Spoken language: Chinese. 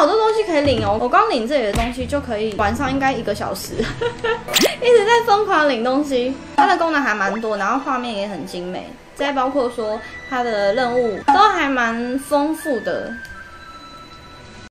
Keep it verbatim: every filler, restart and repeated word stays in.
好多东西可以领哦，我光领这里的东西就可以晚上应该一个小时，一直在疯狂领东西。它的功能还蛮多，然后画面也很精美，再包括说它的任务都还蛮丰富的。